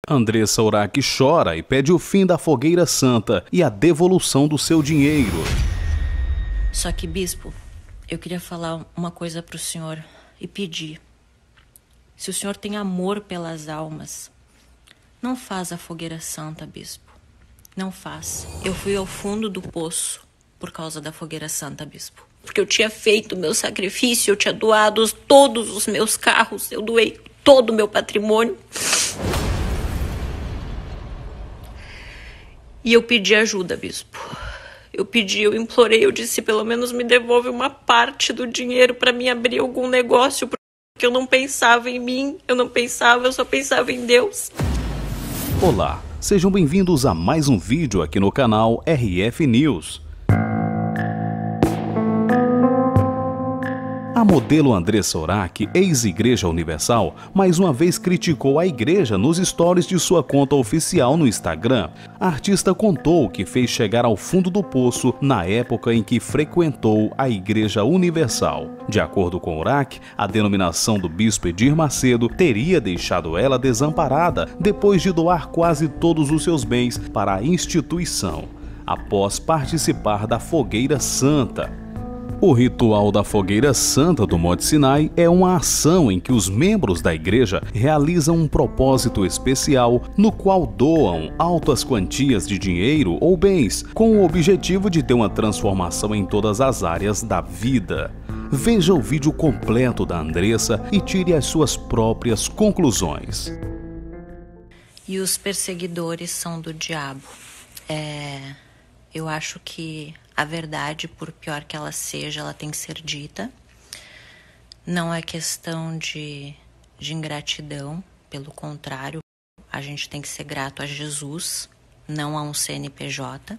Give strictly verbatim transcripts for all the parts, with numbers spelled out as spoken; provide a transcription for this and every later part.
Andressa Urach chora e pede o fim da fogueira santa e a devolução do seu dinheiro. Só que, bispo, eu queria falar uma coisa para o senhor e pedir. Se o senhor tem amor pelas almas, não faz a fogueira santa, bispo. Não faz. Eu fui ao fundo do poço por causa da fogueira santa, bispo. Porque eu tinha feito o meu sacrifício, eu tinha doado todos os meus carros, eu doei todo o meu patrimônio. E eu pedi ajuda, bispo. Eu pedi, eu implorei, eu disse, pelo menos me devolve uma parte do dinheiro para mim abrir algum negócio, porque eu não pensava em mim, eu não pensava, eu só pensava em Deus. Olá, sejam bem-vindos a mais um vídeo aqui no canal R F News. A modelo Andressa Urach, ex-Igreja Universal, mais uma vez criticou a igreja nos stories de sua conta oficial no Instagram. A artista contou que fez chegar ao fundo do poço na época em que frequentou a Igreja Universal. De acordo com Urach, a denominação do bispo Edir Macedo teria deixado ela desamparada depois de doar quase todos os seus bens para a instituição, após participar da Fogueira Santa. O ritual da Fogueira Santa do Monte Sinai é uma ação em que os membros da igreja realizam um propósito especial no qual doam altas quantias de dinheiro ou bens com o objetivo de ter uma transformação em todas as áreas da vida. Veja o vídeo completo da Andressa e tire as suas próprias conclusões. E os perseguidores são do diabo. É... Eu acho que a verdade, por pior que ela seja, ela tem que ser dita. Não é questão de, de ingratidão, pelo contrário, a gente tem que ser grato a Jesus, não a um C N P J.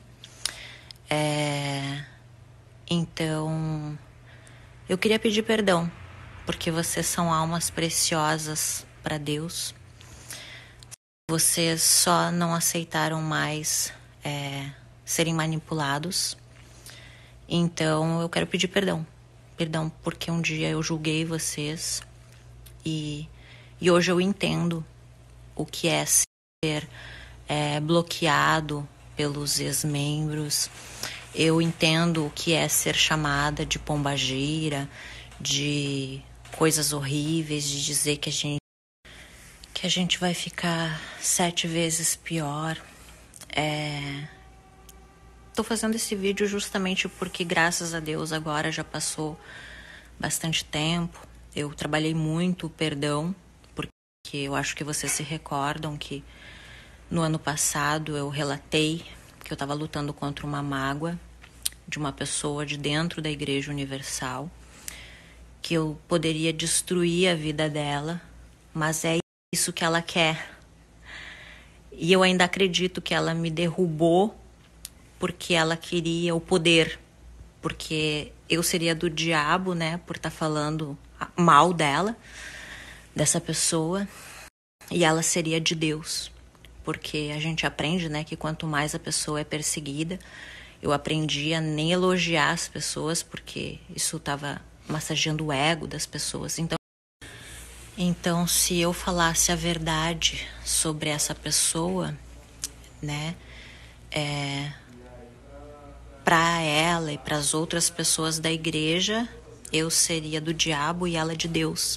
É, então, eu queria pedir perdão, porque vocês são almas preciosas para Deus. Vocês só não aceitaram mais é, serem manipulados. Então eu quero pedir perdão. Perdão porque um dia eu julguei vocês e, e hoje eu entendo o que é ser é, bloqueado pelos ex-membros. Eu entendo o que é ser chamada de pombagira, de coisas horríveis, de dizer que a gente, que a gente vai ficar sete vezes pior. É... Estou fazendo esse vídeo justamente porque, graças a Deus, agora já passou bastante tempo. Eu trabalhei muito o perdão, porque eu acho que vocês se recordam que no ano passado eu relatei que eu estava lutando contra uma mágoa de uma pessoa de dentro da Igreja Universal, que eu poderia destruir a vida dela, mas é isso que ela quer. E eu ainda acredito que ela me derrubou porque ela queria o poder, porque eu seria do diabo, né, por estar falando mal dela, dessa pessoa, e ela seria de Deus, porque a gente aprende, né, que quanto mais a pessoa é perseguida, eu aprendi a nem elogiar as pessoas, porque isso estava massageando o ego das pessoas. Então, então, se eu falasse a verdade sobre essa pessoa, né, é... para ela e para as outras pessoas da igreja, eu seria do diabo e ela de Deus.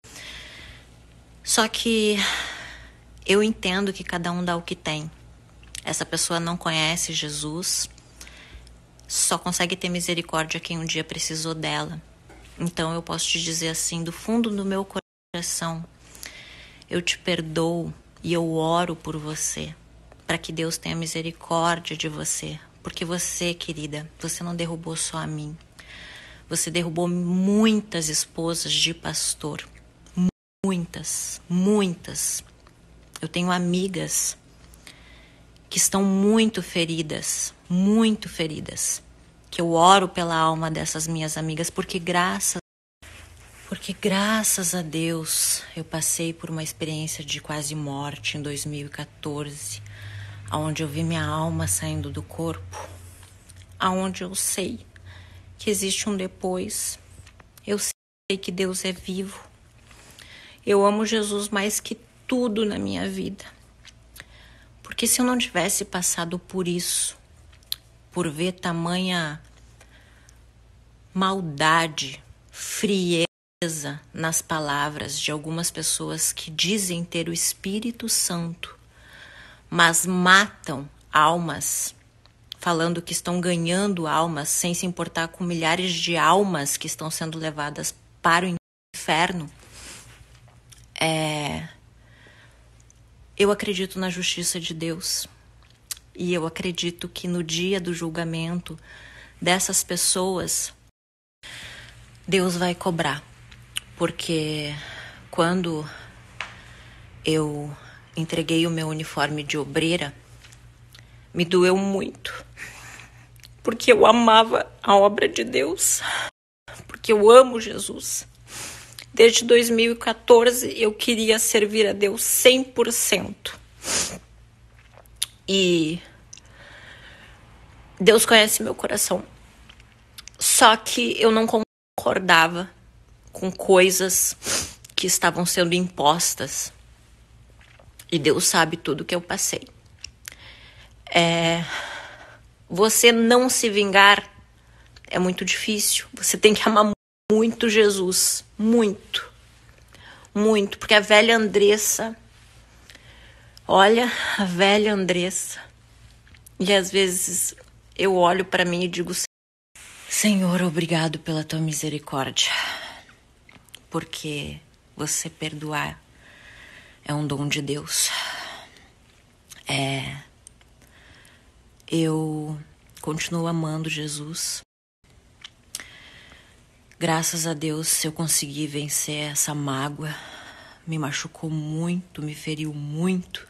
Só que eu entendo que cada um dá o que tem. Essa pessoa não conhece Jesus, só consegue ter misericórdia quem um dia precisou dela. Então eu posso te dizer assim, do fundo do meu coração, eu te perdoo e eu oro por você, para que Deus tenha misericórdia de você. Porque você, querida, você não derrubou só a mim. Você derrubou muitas esposas de pastor. Muitas, muitas. Eu tenho amigas que estão muito feridas, muito feridas. Que eu oro pela alma dessas minhas amigas, porque graças, porque graças a Deus eu passei por uma experiência de quase morte em dois mil e quatorze. Aonde eu vi minha alma saindo do corpo, aonde eu sei que existe um depois, eu sei que Deus é vivo. Eu amo Jesus mais que tudo na minha vida. Porque se eu não tivesse passado por isso, por ver tamanha maldade, frieza nas palavras de algumas pessoas que dizem ter o Espírito Santo, mas matam almas, falando que estão ganhando almas, sem se importar com milhares de almas que estão sendo levadas para o inferno, é... eu acredito na justiça de Deus. E eu acredito que no dia do julgamento dessas pessoas, Deus vai cobrar. Porque quando eu entreguei o meu uniforme de obreira, me doeu muito. Porque eu amava a obra de Deus. Porque eu amo Jesus. Desde dois mil e quatorze eu queria servir a Deus cem por cento. E Deus conhece meu coração. Só que eu não concordava com coisas que estavam sendo impostas. E Deus sabe tudo que eu passei. É... Você não se vingar é muito difícil. Você tem que amar muito Jesus. Muito. Muito. Porque a velha Andressa... Olha, a velha Andressa. E às vezes eu olho para mim e digo: Senhor, obrigado pela tua misericórdia. Porque você perdoar é um dom de Deus. É... Eu continuo amando Jesus. Graças a Deus eu consegui vencer essa mágoa. Me machucou muito, me feriu muito.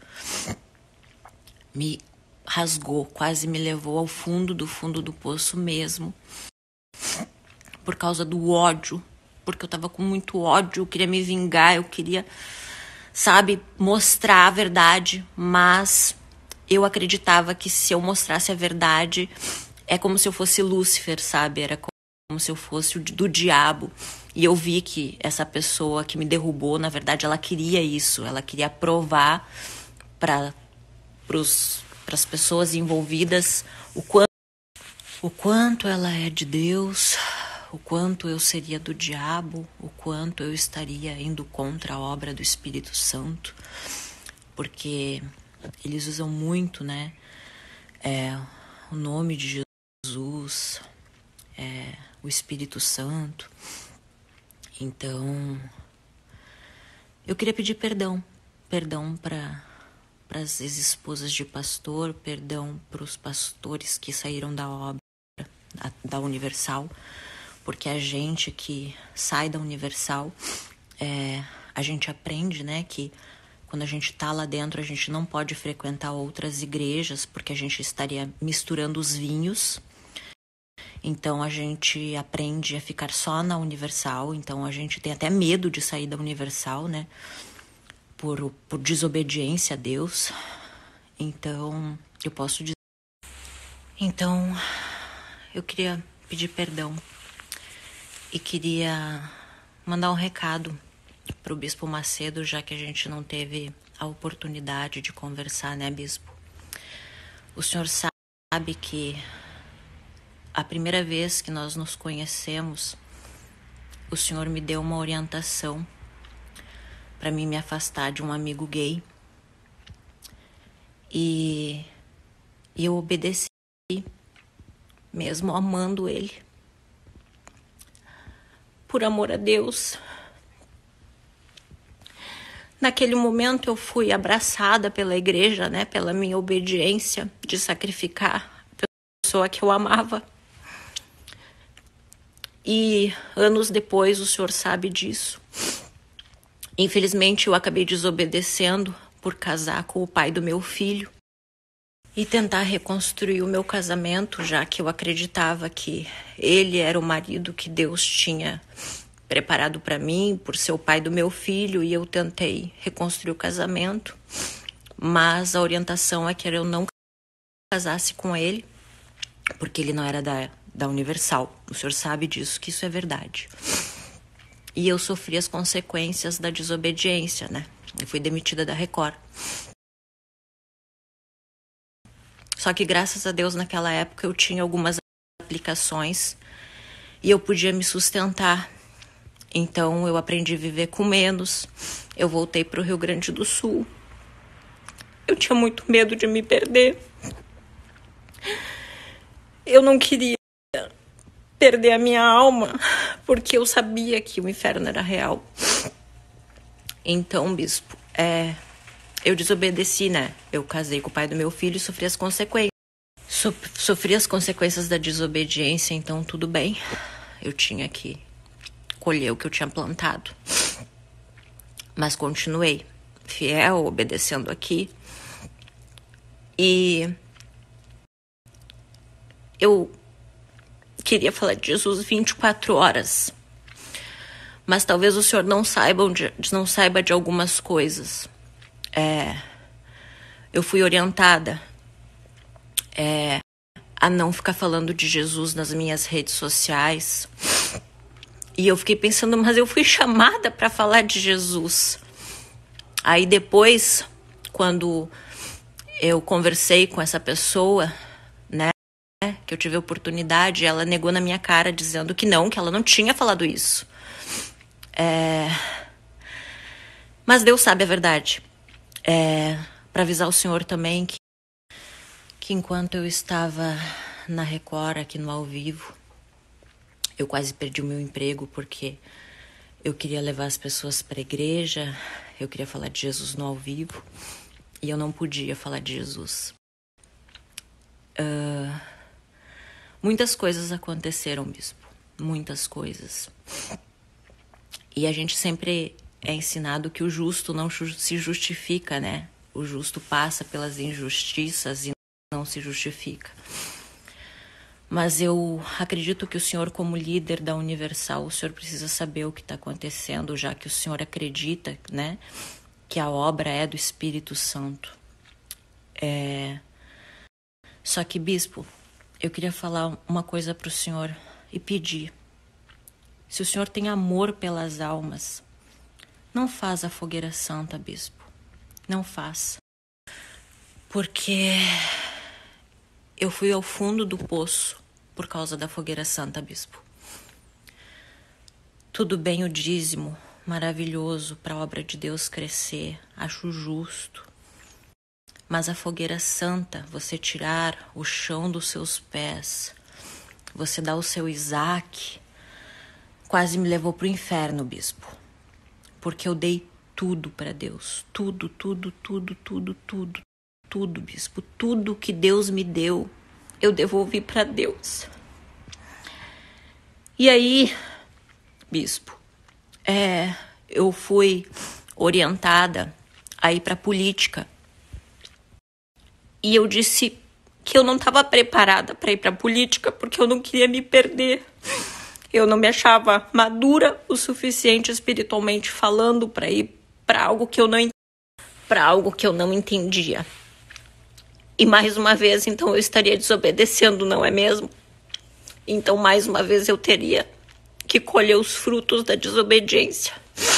Me rasgou, quase me levou ao fundo do fundo do poço mesmo. Por causa do ódio. Porque eu tava com muito ódio, eu queria me vingar, eu queria, sabe, mostrar a verdade. Mas eu acreditava que se eu mostrasse a verdade, é como se eu fosse Lúcifer, sabe? Era como se eu fosse do diabo. E eu vi que essa pessoa que me derrubou, na verdade, ela queria isso. Ela queria provar para as pessoas envolvidas o quanto, o quanto ela é de Deus, o quanto eu seria do diabo, o quanto eu estaria indo contra a obra do Espírito Santo. Porque eles usam muito, né, é, o nome de Jesus, é, o Espírito Santo. Então, eu queria pedir perdão. Perdão para as ex-esposas de pastor, perdão para os pastores que saíram da obra, da Universal. Porque a gente que sai da Universal, é, a gente aprende, né, que quando a gente tá lá dentro, a gente não pode frequentar outras igrejas, porque a gente estaria misturando os vinhos. Então a gente aprende a ficar só na Universal. Então a gente tem até medo de sair da Universal, né? Por, por desobediência a Deus. Então eu posso dizer. Então eu queria pedir perdão. E queria mandar um recado para o Bispo Macedo, já que a gente não teve a oportunidade de conversar, né, Bispo? O senhor sabe que a primeira vez que nós nos conhecemos, o senhor me deu uma orientação para mim me afastar de um amigo gay. E, e eu obedeci, mesmo amando ele. Por amor a Deus. Naquele momento eu fui abraçada pela igreja, né, pela minha obediência de sacrificar a pessoa que eu amava. E anos depois o senhor sabe disso. Infelizmente eu acabei desobedecendo por casar com o pai do meu filho e tentar reconstruir o meu casamento, já que eu acreditava que ele era o marido que Deus tinha preparado para mim, por ser o pai do meu filho, e eu tentei reconstruir o casamento, mas a orientação é que eu não casasse com ele, porque ele não era da, da Universal. O senhor sabe disso, que isso é verdade. E eu sofri as consequências da desobediência, né? Eu fui demitida da Record. Só que graças a Deus naquela época eu tinha algumas aplicações e eu podia me sustentar. Então eu aprendi a viver com menos. Eu voltei para o Rio Grande do Sul. Eu tinha muito medo de me perder. Eu não queria perder a minha alma, porque eu sabia que o inferno era real. Então, bispo, é, eu desobedeci, né? Eu casei com o pai do meu filho e sofri as consequências. So, sofri as consequências da desobediência, então tudo bem. Eu tinha que colher o que eu tinha plantado. Mas continuei fiel, obedecendo aqui. E eu queria falar de Jesus vinte e quatro horas. Mas talvez o senhor não saiba de, não saiba de algumas coisas. É, eu fui orientada é, a não ficar falando de Jesus nas minhas redes sociais. E eu fiquei pensando, mas eu fui chamada para falar de Jesus. Aí depois, quando eu conversei com essa pessoa, né, que eu tive a oportunidade, ela negou na minha cara, dizendo que não, que ela não tinha falado isso. É... Mas Deus sabe a verdade. É... Para avisar o senhor também que, que enquanto eu estava na Record, aqui no Ao Vivo, eu quase perdi o meu emprego porque eu queria levar as pessoas para a igreja, eu queria falar de Jesus no Ao Vivo e eu não podia falar de Jesus. Uh... Muitas coisas aconteceram, bispo. Muitas coisas. E a gente sempre é ensinado que o justo não se justifica, né? O justo passa pelas injustiças e não se justifica. Mas eu acredito que o senhor, como líder da Universal, o senhor precisa saber o que está acontecendo, já que o senhor acredita, né, que a obra é do Espírito Santo. É... Só que, bispo, eu queria falar uma coisa para o senhor e pedir. Se o senhor tem amor pelas almas, não faz a fogueira santa, bispo. Não faça. Porque eu fui ao fundo do poço por causa da fogueira santa, bispo. Tudo bem o dízimo, maravilhoso para a obra de Deus crescer, acho justo. Mas a fogueira santa, você tirar o chão dos seus pés, você dar o seu Isaac, quase me levou para o inferno, bispo. Porque eu dei tudo para Deus. Tudo, tudo, tudo, tudo, tudo, tudo, bispo. Tudo que Deus me deu, eu devolvi para Deus. E aí, bispo, é, eu fui orientada a ir para a política. E eu disse que eu não estava preparada para ir para a política porque eu não queria me perder. Eu não me achava madura o suficiente espiritualmente falando para ir para algo que eu não para algo que eu não entendia. E mais uma vez, então, eu estaria desobedecendo, não é mesmo? Então, mais uma vez, eu teria que colher os frutos da desobediência.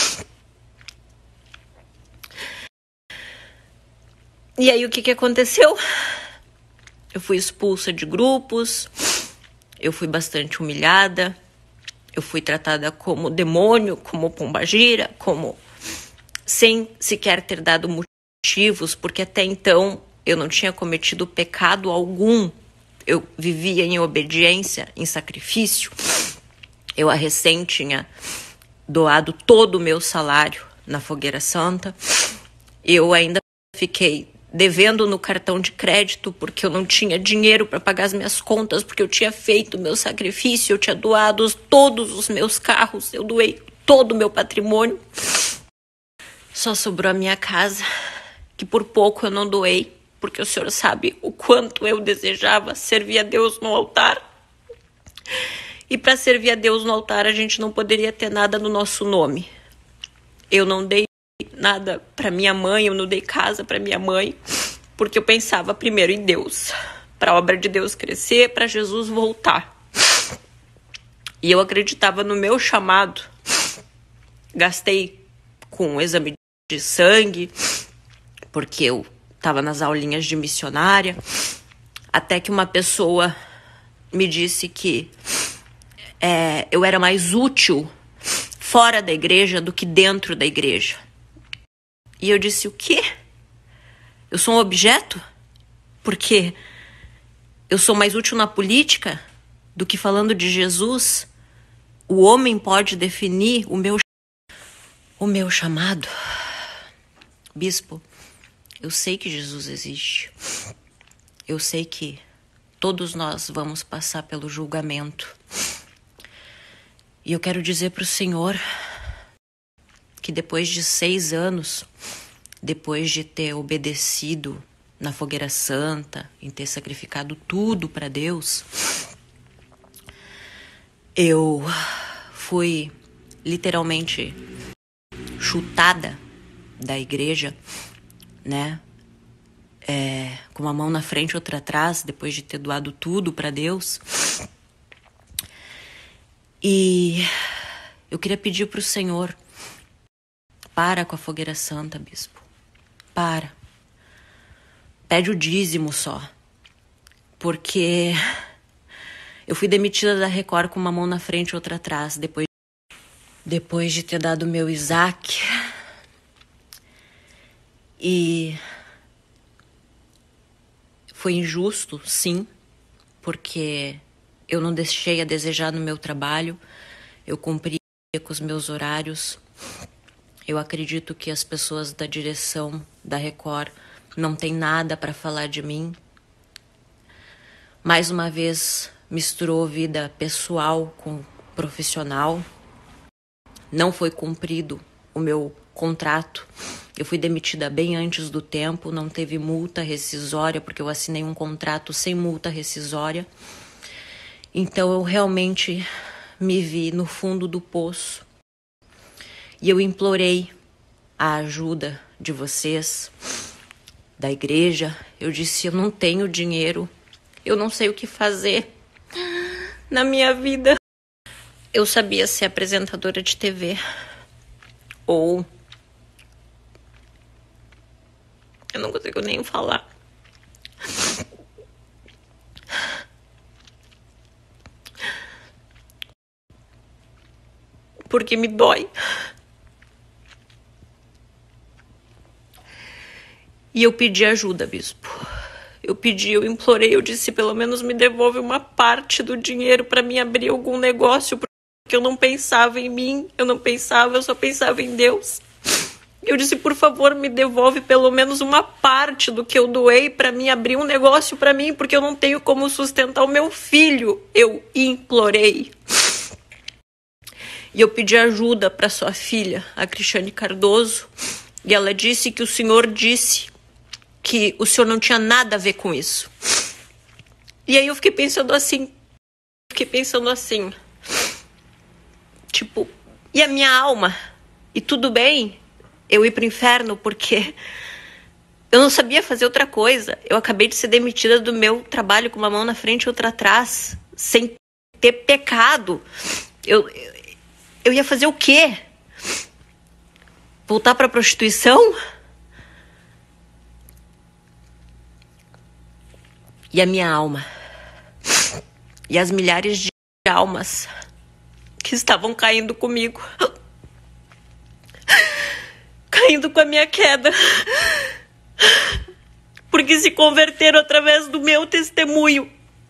E aí, o que que aconteceu? Eu fui expulsa de grupos, eu fui bastante humilhada, eu fui tratada como demônio, como pombagira, como sem sequer ter dado motivos, porque até então eu não tinha cometido pecado algum. Eu vivia em obediência, em sacrifício. Eu a recém tinha doado todo o meu salário na Fogueira Santa. Eu ainda fiquei devendo no cartão de crédito porque eu não tinha dinheiro para pagar as minhas contas, porque eu tinha feito o meu sacrifício, eu tinha doado todos os meus carros, eu doei todo o meu patrimônio. Só sobrou a minha casa, que por pouco eu não doei, porque o senhor sabe o quanto eu desejava servir a Deus no altar. E para servir a Deus no altar, a gente não poderia ter nada no nosso nome. Eu não dei nada para minha mãe, eu não dei casa para minha mãe, porque eu pensava primeiro em Deus, para a obra de Deus crescer, para Jesus voltar. E eu acreditava no meu chamado. Gastei com um exame de sangue, porque eu estava nas aulinhas de missionária. Até que uma pessoa me disse que é, eu era mais útil fora da igreja do que dentro da igreja. E eu disse, o quê? Eu sou um objeto? Porque eu sou mais útil na política do que falando de Jesus? O homem pode definir o meu, o meu chamado? Bispo, eu sei que Jesus existe. Eu sei que todos nós vamos passar pelo julgamento. E eu quero dizer para o Senhor que depois de seis anos, depois de ter obedecido na fogueira santa, em ter sacrificado tudo para Deus, eu fui literalmente chutada da igreja, né? É, com uma mão na frente e outra atrás, depois de ter doado tudo para Deus. E eu queria pedir para o Senhor, para com a fogueira santa, bispo. Para. Pede o dízimo só. Porque eu fui demitida da Record com uma mão na frente e outra atrás, depois, depois de ter dado meu Isaac. E foi injusto, sim, porque eu não deixei a desejar no meu trabalho, eu cumpri com os meus horários. Eu acredito que as pessoas da direção da Record não têm nada para falar de mim. Mais uma vez, misturou vida pessoal com profissional. Não foi cumprido o meu contrato. Eu fui demitida bem antes do tempo, não teve multa rescisória, porque eu assinei um contrato sem multa rescisória. Então eu realmente me vi no fundo do poço. E eu implorei a ajuda de vocês, da igreja. Eu disse, eu não tenho dinheiro, eu não sei o que fazer na minha vida. Eu sabia ser apresentadora de T V, ou... eu não consigo nem falar. Porque me dói. E eu pedi ajuda, bispo. Eu pedi, eu implorei, eu disse, pelo menos me devolve uma parte do dinheiro para mim abrir algum negócio, porque eu não pensava em mim, eu não pensava, eu só pensava em Deus. Eu disse, por favor, me devolve pelo menos uma parte do que eu doei para mim abrir um negócio para mim, porque eu não tenho como sustentar o meu filho. Eu implorei. E eu pedi ajuda para sua filha, a Cristiane Cardoso, e ela disse que o senhor disse que o senhor não tinha nada a ver com isso. E aí eu fiquei pensando assim, fiquei pensando assim, tipo, e a minha alma? E tudo bem eu ir pro inferno porque eu não sabia fazer outra coisa. Eu acabei de ser demitida do meu trabalho com uma mão na frente e outra atrás, sem ter pecado. Eu, eu ia fazer o quê? Voltar pra prostituição? E a minha alma? E as milhares de almas que estavam caindo comigo? Caindo com a minha queda. Porque se converteram através do meu testemunho.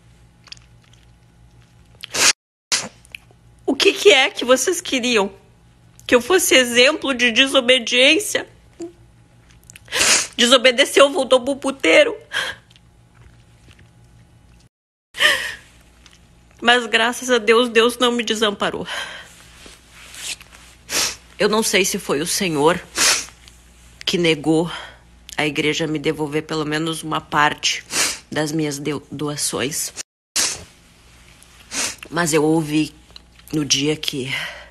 O que que é que vocês queriam? Que eu fosse exemplo de desobediência? Desobedeceu, voltou pro puteiro. Mas graças a Deus, Deus não me desamparou. Eu não sei se foi o Senhor que negou a igreja me devolver pelo menos uma parte das minhas doações. Mas eu ouvi no dia que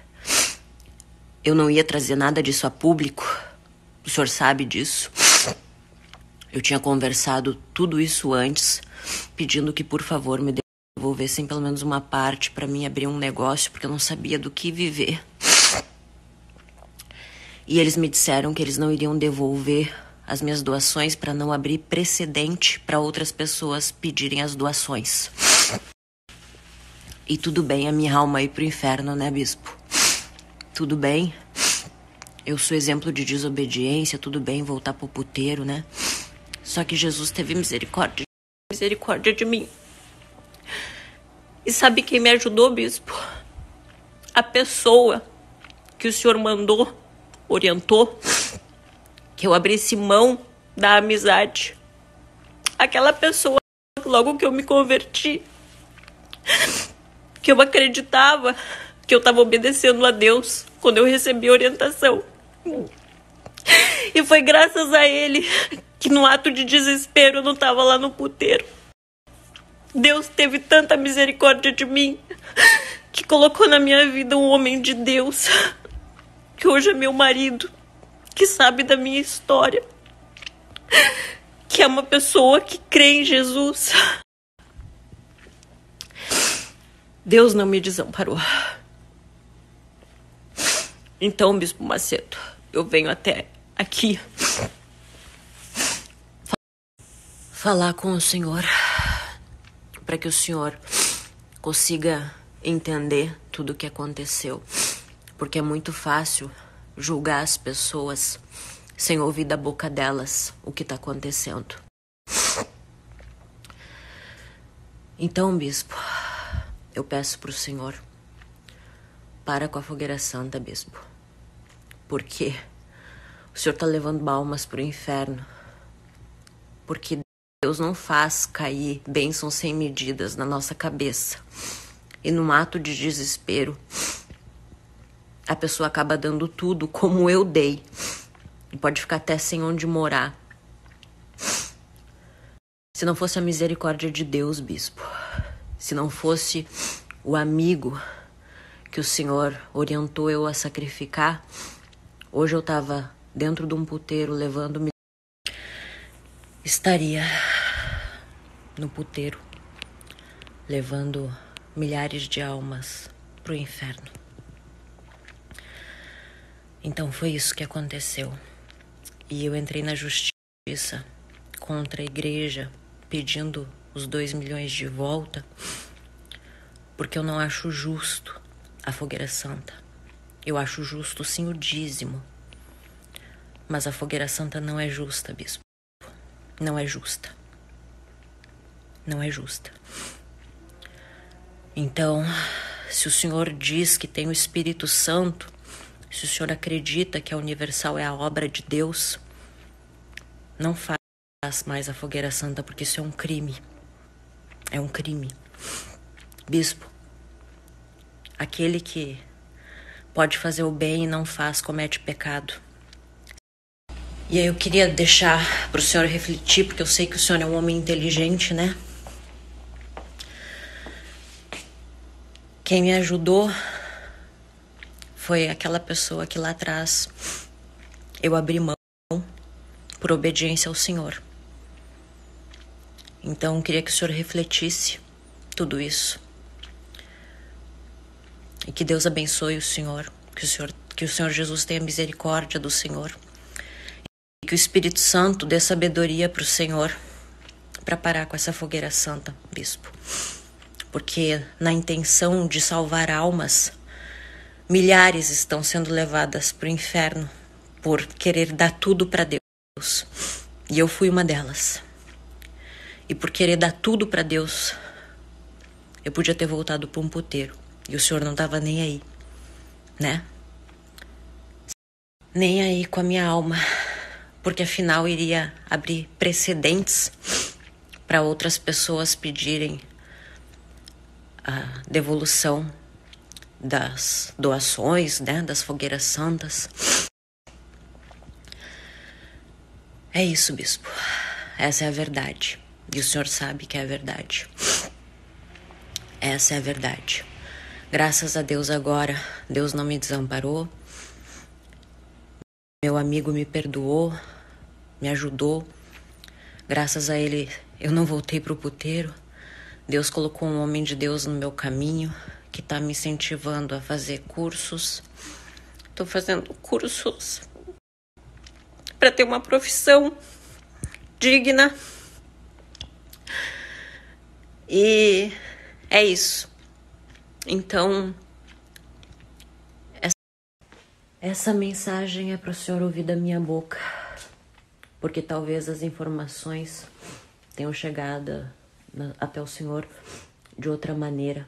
eu não ia trazer nada disso a público. O senhor sabe disso. Eu tinha conversado tudo isso antes, pedindo que, por favor, me devolvessem pelo menos uma parte para mim abrir um negócio, porque eu não sabia do que viver. E eles me disseram que eles não iriam devolver as minhas doações para não abrir precedente para outras pessoas pedirem as doações. E tudo bem a minha alma ir pro inferno, né, bispo? Tudo bem. Eu sou exemplo de desobediência, tudo bem voltar pro puteiro, né? Só que Jesus teve misericórdia, misericórdia de mim. E sabe quem me ajudou, bispo? A pessoa que o senhor mandou, orientou, que eu abrisse mão da amizade. Aquela pessoa, logo que eu me converti, que eu acreditava que eu estava obedecendo a Deus quando eu recebi orientação. E foi graças a ele que no ato de desespero eu não estava lá no puteiro. Deus teve tanta misericórdia de mim que colocou na minha vida um homem de Deus, que hoje é meu marido, que sabe da minha história, que é uma pessoa que crê em Jesus. Deus não me desamparou. Então, Bispo Macedo, eu venho até aqui falar com o senhor para que o senhor consiga entender tudo o que aconteceu, porque é muito fácil julgar as pessoas sem ouvir da boca delas o que está acontecendo. Então, bispo, eu peço para o senhor, para com a fogueira santa, bispo, porque o senhor está levando almas para o inferno, porque Deus não faz cair bênçãos sem medidas na nossa cabeça. E num ato de desespero, a pessoa acaba dando tudo como eu dei. E pode ficar até sem onde morar. Se não fosse a misericórdia de Deus, bispo, se não fosse o amigo que o senhor orientou eu a sacrificar, hoje eu estava dentro de um puteiro levando... Estaria no puteiro, levando milhares de almas pro inferno. Então foi isso que aconteceu. E eu entrei na justiça contra a igreja, pedindo os dois milhões de volta, porque eu não acho justo a fogueira santa. Eu acho justo sim o dízimo, mas a fogueira santa não é justa, bispo. Não é justa. Não é justa. Então, se o senhor diz que tem o Espírito Santo, se o senhor acredita que a Universal é a obra de Deus, não faz mais a fogueira santa, porque isso é um crime. É um crime. Bispo, aquele que pode fazer o bem e não faz, comete pecado. E aí eu queria deixar para o senhor refletir, porque eu sei que o senhor é um homem inteligente, né? Quem me ajudou foi aquela pessoa que lá atrás eu abri mão por obediência ao senhor. Então eu queria que o senhor refletisse tudo isso. E que Deus abençoe o senhor, que o senhor, que o Senhor Jesus tenha misericórdia do senhor. Que o Espírito Santo dê sabedoria para o Senhor para parar com essa fogueira santa, bispo. Porque na intenção de salvar almas, milhares estão sendo levadas para o inferno por querer dar tudo para Deus. E eu fui uma delas. E por querer dar tudo para Deus, eu podia ter voltado para um puteiro. E o Senhor não estava nem aí, né? Nem aí com a minha alma. Porque afinal iria abrir precedentes para outras pessoas pedirem a devolução das doações, né, das fogueiras santas. É isso, bispo. Essa é a verdade. E o senhor sabe que é a verdade. Essa é a verdade. Graças a Deus agora, Deus não me desamparou. Meu amigo me perdoou, me ajudou. Graças a ele, eu não voltei pro puteiro. Deus colocou um homem de Deus no meu caminho, que tá me incentivando a fazer cursos. Tô fazendo cursos para ter uma profissão digna. E é isso. Então, essa, essa mensagem é para o senhor ouvir da minha boca, porque talvez as informações tenham chegado na, até o senhor de outra maneira.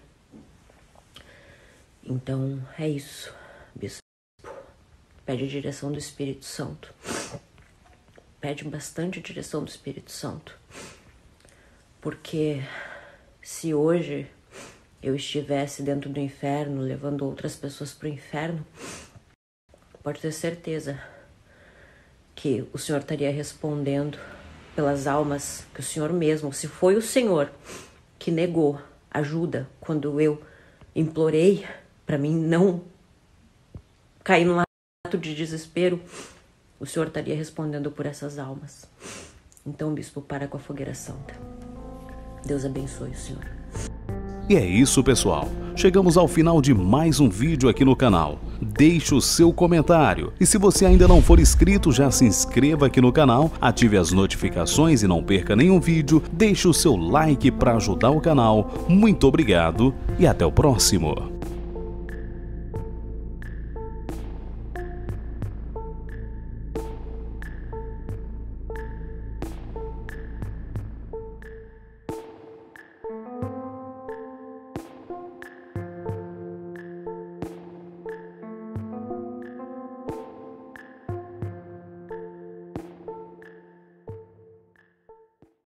Então, é isso, bispo. Pede a direção do Espírito Santo. Pede bastante direção do Espírito Santo. Porque se hoje eu estivesse dentro do inferno, levando outras pessoas para o inferno, pode ter certeza que o Senhor estaria respondendo pelas almas que o Senhor mesmo, se foi o Senhor que negou ajuda quando eu implorei para mim não cair num ato de desespero, o Senhor estaria respondendo por essas almas. Então, bispo, para com a fogueira santa. Deus abençoe o senhor. E é isso, pessoal. Chegamos ao final de mais um vídeo aqui no canal. Deixe o seu comentário. E se você ainda não for inscrito, já se inscreva aqui no canal, ative as notificações e não perca nenhum vídeo. Deixe o seu like para ajudar o canal. Muito obrigado e até o próximo.